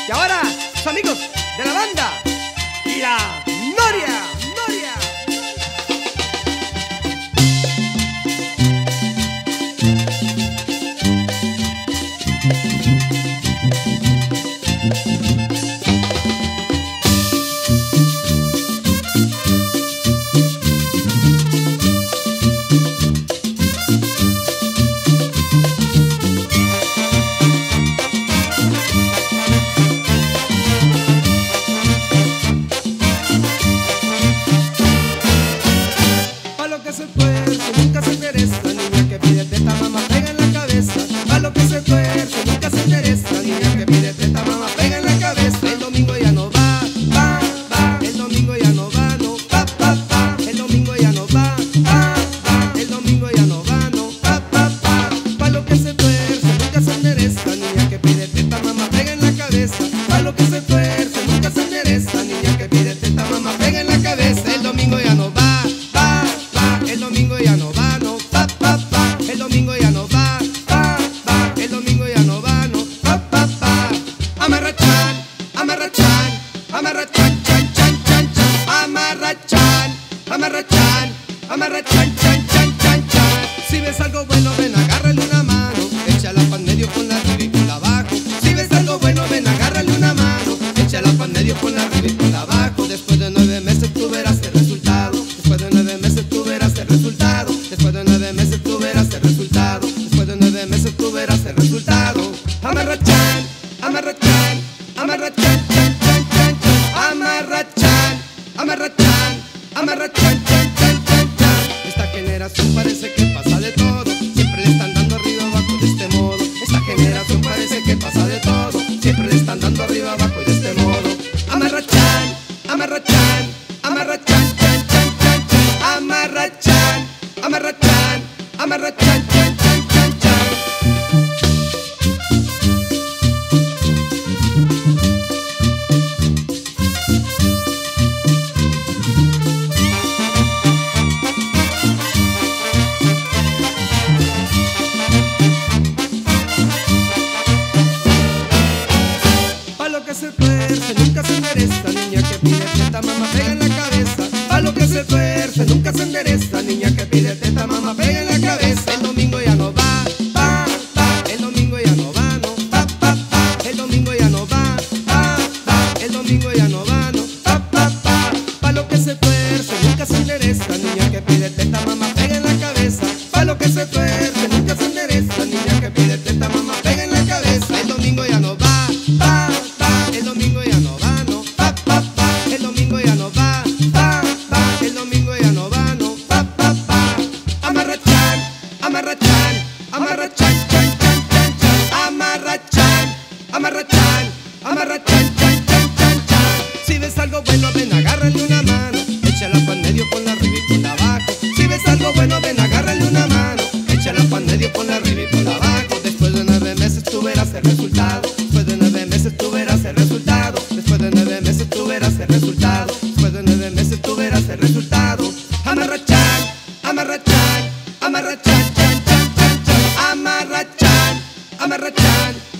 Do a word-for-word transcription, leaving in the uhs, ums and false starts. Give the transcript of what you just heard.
Y ahora, sus amigos de la banda y la Noria, Noria. Se tuerce, nunca se endereza, niña que pide teta, mamá pega en la cabeza. A lo que se tuerce, nunca se endereza, niña que pide teta, mamá pega en la cabeza. El domingo ya no va, va, va. El domingo ya no va, no, va, va, va. El domingo ya no va, va, va. El domingo ya no va, no, va, va, va. A lo que se tuerce, nunca se endereza, niña que pide teta, mamá pega en la cabeza. A lo que se tuerce, nunca se endereza, niña que pide teta, mamá pega en la cabeza. El domingo ya no va. El domingo ya no va, no, pa, pa, pa. El domingo ya no va, pa, pa. El domingo ya no va, no, pa, pa, pa. Amarrachan, amarrachan, amarrachan, chan, chan, chan, chan. Amarrachan, amarrachan, amarrachan, chan, chan, chan, chan. Si ves algo bueno, ven, agárrale una mano. Échala pan medio con la arriba y con la abajo. Si ves algo bueno, ven, agárrale una mano. Échala pan medio con la arriba y con la abajo. Después de nueve meses tú verás el resultado. Después de nueve meses tú verás el resultado. Después de nueve meses tú verás el resultado. Después de nueve meses tú verás el resultado. Amarrachan, amarrachan, amarrachan, chan, chan, chan, chan. Amarrachan, amarrachan, amarrachan, chan, chan, chan, chan. Esta generación parece que pasa de todo. Siempre le están dando arriba abajo de este modo. Esta generación parece que pasa de todo. Siempre le están dando arriba abajo de este modo. Amarrachan, amarrachan, amarrachan, chan, chan, chan, chan. Amarrachan, amarrachan, amarrachan, chan, chan, chan, chan. Pa' lo que se tuerce, nunca se endereza, niña que pide teta, mamá pega en la cabeza. Pa' lo que se tuerce, nunca se endereza, niña que pide teta, mamá pega en la cabeza. El domingo ya no va, va, va. El domingo ya no va, no, va, va, va. El domingo ya no va, va, va. El domingo ya no va, no, va, va, va. Pa' lo que se tuerce, nunca se endereza, niña que pide teta, mamá pega en la cabeza. Pa' lo que se tuerce, nunca se endereza, niña que pide teta, mamá pega en la cabeza. El domingo ya no va, va, va. El domingo ya no va, no, va, va, va. El domingo ya no va, va, va. El domingo ya no va, no, va, va, va. Amarrachan, amarrachan, amarrachan, chan, chan, chan, chan. Amarrachan, amarrachan, amarrachan, chan, chan, chan, chan. Si ves algo bueno, ven, agárrale una mano. Échala pan medio con la arriba y con la abajo. Si ves algo bueno, ven, agárrale una mano. Échala pan medio con la arriba y con la abajo. Después de nueve meses tú verás el resultado. Después de nueve meses tú verás el resultado. Después de nueve meses tú verás el resultado. Después de nueve meses tú verás el resultado. Amarrachan, amarrachan, amarrachan, chan, chan, chan, chan. Amarrachan, amarrachan,